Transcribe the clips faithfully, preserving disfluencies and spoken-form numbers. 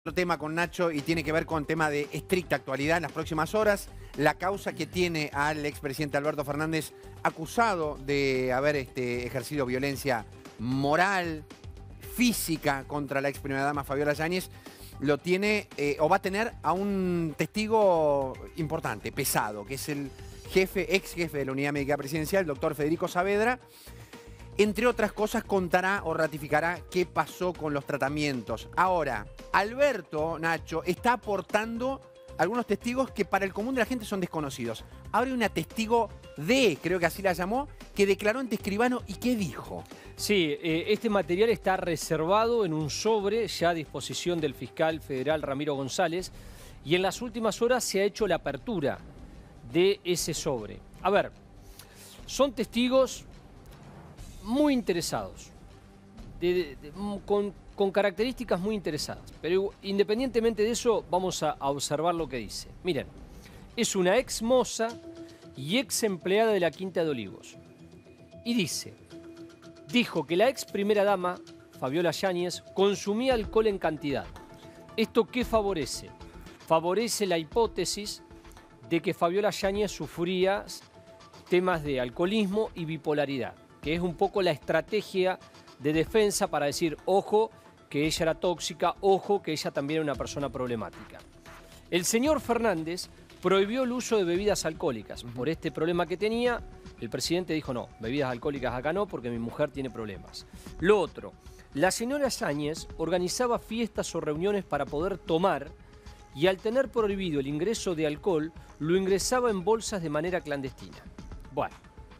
Otro tema con Nacho y tiene que ver con tema de estricta actualidad en las próximas horas. La causa que tiene al expresidente Alberto Fernández acusado de haber este, ejercido violencia moral, física contra la ex primera dama Fabiola Yáñez, lo tiene eh, o va a tener a un testigo importante, pesado, que es el jefe, ex jefe de la Unidad Médica Presidencial, el doctor Federico Saavedra. Entre otras cosas, contará o ratificará qué pasó con los tratamientos. Ahora, Alberto, Nacho, está aportando algunos testigos que para el común de la gente son desconocidos. Ahora hay una testigo D, creo que así la llamó, que declaró ante escribano y ¿qué dijo? Sí, eh, este material está reservado en un sobre ya a disposición del fiscal federal Ramiro González y en las últimas horas se ha hecho la apertura de ese sobre. A ver, son testigos muy interesados, de, de, de, con, con características muy interesadas. Pero independientemente de eso, vamos a, a observar lo que dice. Miren, es una ex moza y ex empleada de la Quinta de Olivos. Y dice, dijo que la ex primera dama, Fabiola Yáñez, consumía alcohol en cantidad. ¿Esto qué favorece? Favorece la hipótesis de que Fabiola Yáñez sufría temas de alcoholismo y bipolaridad, que es un poco la estrategia de defensa para decir, ojo, que ella era tóxica, ojo, que ella también era una persona problemática. El señor Fernández prohibió el uso de bebidas alcohólicas. Por este problema que tenía, el presidente dijo, no, bebidas alcohólicas acá no, porque mi mujer tiene problemas. Lo otro, la señora Yáñez organizaba fiestas o reuniones para poder tomar y al tener prohibido el ingreso de alcohol, lo ingresaba en bolsas de manera clandestina. Bueno.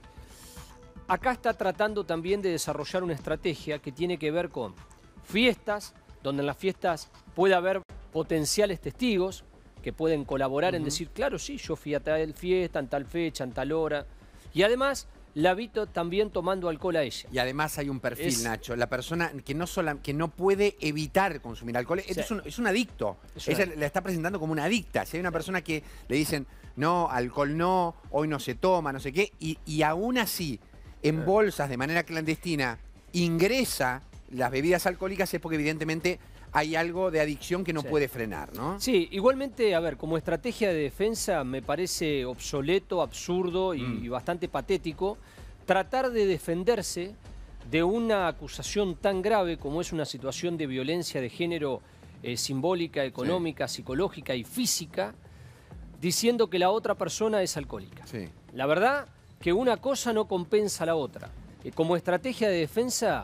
Acá está tratando también de desarrollar una estrategia que tiene que ver con fiestas, donde en las fiestas puede haber potenciales testigos que pueden colaborar uh-huh. en decir, claro, sí, yo fui a tal fiesta, en tal fecha, en tal hora. Y además, la vi también tomando alcohol a ella. Y además hay un perfil, es, Nacho, la persona que no, sola, que no puede evitar consumir alcohol, sí. es, un, es un adicto. Es ella una... la está presentando como una adicta. Si hay una sí. persona que le dicen, no, alcohol no, hoy no se toma, no sé qué, y, y aún así, en bolsas de manera clandestina, ingresa las bebidas alcohólicas, es porque evidentemente hay algo de adicción que no sí. puede frenar, ¿no? Sí, igualmente, a ver, como estrategia de defensa me parece obsoleto, absurdo y, mm. y bastante patético tratar de defenderse de una acusación tan grave como es una situación de violencia de género eh, simbólica, económica, sí. psicológica y física, diciendo que la otra persona es alcohólica. Sí. La verdad que una cosa no compensa a la otra. Como estrategia de defensa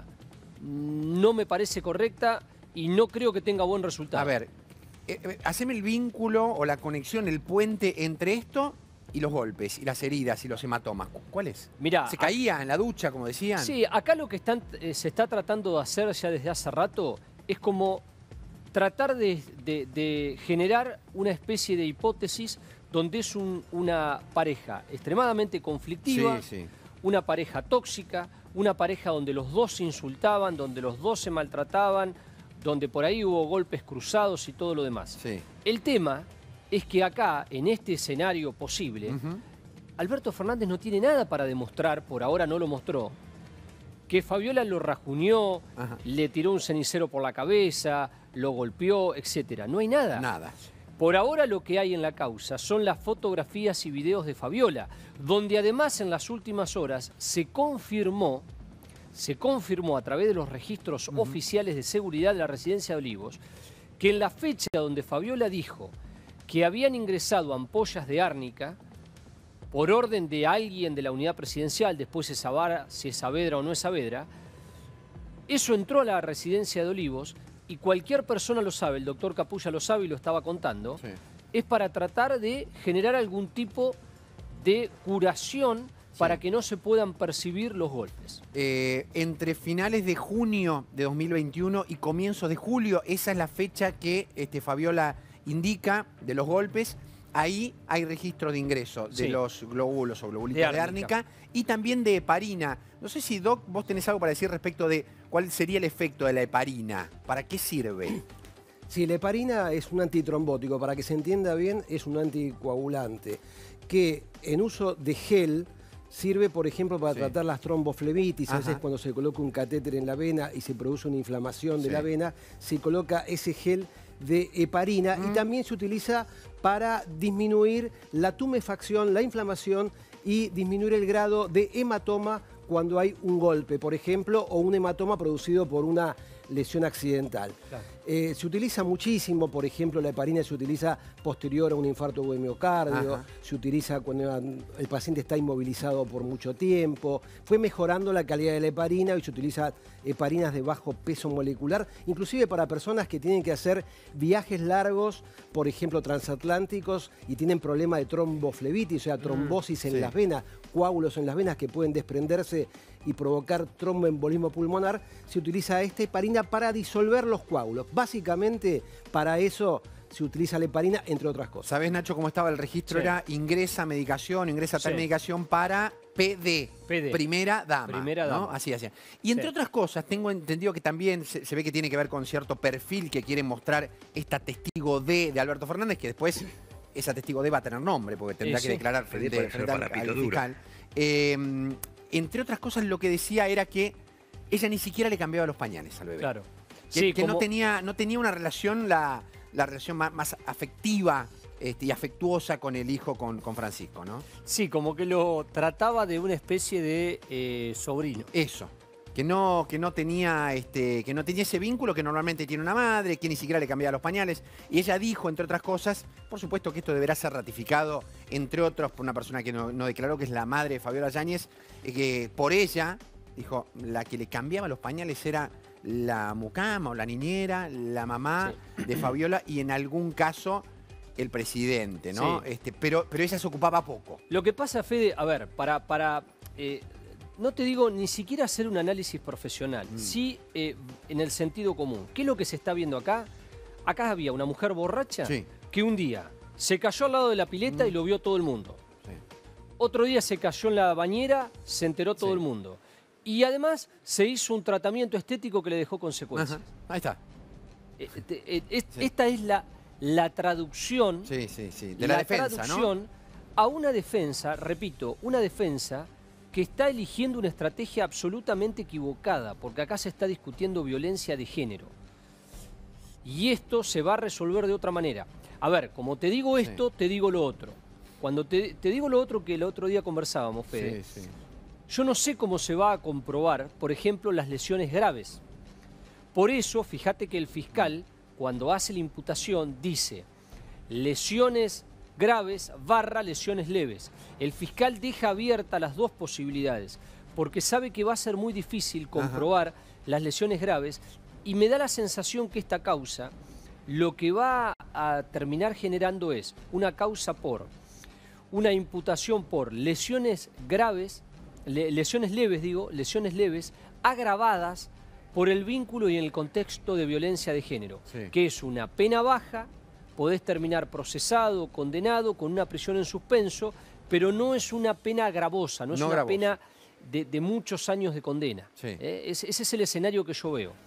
no me parece correcta y no creo que tenga buen resultado. A ver, eh, haceme el vínculo o la conexión, el puente entre esto y los golpes, y las heridas, y los hematomas. ¿Cuál es? Mirá, ¿Se caía en la ducha, como decían? Sí, acá lo que están, eh, se está tratando de hacer ya desde hace rato es como tratar de, de, de generar una especie de hipótesis donde es un, una pareja extremadamente conflictiva, sí, sí. una pareja tóxica, una pareja donde los dos se insultaban, donde los dos se maltrataban, donde por ahí hubo golpes cruzados y todo lo demás. Sí. El tema es que acá, en este escenario posible, uh-huh. Alberto Fernández no tiene nada para demostrar, por ahora no lo mostró, que Fabiola lo rajuñó, Ajá. le tiró un cenicero por la cabeza, lo golpeó, etcétera. No hay nada. Nada. Por ahora lo que hay en la causa son las fotografías y videos de Fabiola, donde además en las últimas horas se confirmó, se confirmó a través de los registros uh-huh. oficiales de seguridad de la residencia de Olivos, que en la fecha donde Fabiola dijo que habían ingresado ampollas de árnica por orden de alguien de la unidad presidencial, después se sabrá si es Saavedra o no es Saavedra, eso entró a la residencia de Olivos. Y cualquier persona lo sabe, el doctor Capulla lo sabe y lo estaba contando, sí. es para tratar de generar algún tipo de curación sí. para que no se puedan percibir los golpes. Eh, entre finales de junio de dos mil veintiuno y comienzos de julio, esa es la fecha que este, Fabiola indica de los golpes. Ahí hay registro de ingreso de sí. los glóbulos o globulitos de árnica. de árnica y también de heparina. No sé si, Doc, vos tenés algo para decir respecto de cuál sería el efecto de la heparina. ¿Para qué sirve? Sí, la heparina es un antitrombótico. Para que se entienda bien, es un anticoagulante que en uso de gel Sirve, por ejemplo, para sí. tratar las tromboflebitis. A veces cuando se coloca un catéter en la vena y se produce una inflamación de sí. la vena, se coloca ese gel de heparina mm. y también se utiliza para disminuir la tumefacción, la inflamación y disminuir el grado de hematoma cuando hay un golpe, por ejemplo, o un hematoma producido por una lesión accidental. Claro. Eh, se utiliza muchísimo, por ejemplo, la heparina se utiliza posterior a un infarto de miocardio, Ajá. se utiliza cuando el paciente está inmovilizado por mucho tiempo. Fue mejorando la calidad de la heparina y se utiliza heparinas de bajo peso molecular, inclusive para personas que tienen que hacer viajes largos, por ejemplo, transatlánticos, y tienen problema de tromboflebitis, o sea, trombosis mm, en sí. las venas, coágulos en las venas que pueden desprenderse y provocar tromboembolismo pulmonar. Se utiliza esta heparina para disolver los coágulos. Básicamente, para eso se utiliza la heparina, entre otras cosas. ¿Sabés, Nacho, cómo estaba el registro? Sí. Era ingresa medicación, ingresa tal sí. medicación para P D, P D. Primera dama. Primera dama. ¿no? Así, así. Y entre sí. otras cosas, tengo entendido que también se, se ve que tiene que ver con cierto perfil que quiere mostrar esta testigo D de Alberto Fernández, que después esa testigo D va a tener nombre, porque tendrá sí, que sí. declarar frente, frente al, al fiscal. Eh, entre otras cosas, lo que decía era que ella ni siquiera le cambiaba los pañales al bebé. Claro. Que, sí, que como... no, tenía, no tenía una relación, la, la relación más, más afectiva este, y afectuosa con el hijo, con, con Francisco, ¿no? Sí, como que lo trataba de una especie de eh, sobrino. Eso. Que no, que, no tenía, este, que no tenía ese vínculo que normalmente tiene una madre, que ni siquiera le cambiaba los pañales. Y ella dijo, entre otras cosas, por supuesto que esto deberá ser ratificado, entre otros, por una persona que no, no declaró, que es la madre de Fabiola Yáñez, eh, que por ella, dijo, la que le cambiaba los pañales era la mucama o la niñera, la mamá sí. de Fabiola y en algún caso el presidente, ¿no? Sí. Este, pero, pero ella se ocupaba poco. Lo que pasa, Fede, a ver, para... para eh, no te digo ni siquiera hacer un análisis profesional, mm. sí eh, en el sentido común. ¿Qué es lo que se está viendo acá? Acá había una mujer borracha sí. que un día se cayó al lado de la pileta mm. y lo vio todo el mundo. Sí. Otro día se cayó en la bañera, se enteró todo sí. el mundo. Y además se hizo un tratamiento estético que le dejó consecuencias. Ajá. Ahí está. Eh, eh, eh, sí. Esta es la, la traducción, sí, sí, sí. de la, la defensa, traducción ¿no? a una defensa, repito, una defensa que está eligiendo una estrategia absolutamente equivocada, porque acá se está discutiendo violencia de género. Y esto se va a resolver de otra manera. A ver, como te digo esto, sí. te digo lo otro. Cuando te, te digo lo otro que el otro día conversábamos, Fede, sí, sí. yo no sé cómo se va a comprobar, por ejemplo, las lesiones graves. Por eso, fíjate que el fiscal, cuando hace la imputación, dice lesiones graves barra lesiones leves. El fiscal deja abiertas las dos posibilidades, porque sabe que va a ser muy difícil comprobar Ajá. las lesiones graves, y me da la sensación que esta causa lo que va a terminar generando es una causa por, una imputación por lesiones graves, le, lesiones leves, digo, lesiones leves, agravadas por el vínculo y en el contexto de violencia de género, sí. que es una pena baja. Podés terminar procesado, condenado, con una prisión en suspenso, pero no es una pena gravosa, no es no una gravosa. pena de, de muchos años de condena. Sí. ¿Eh? Ese, ese es el escenario que yo veo.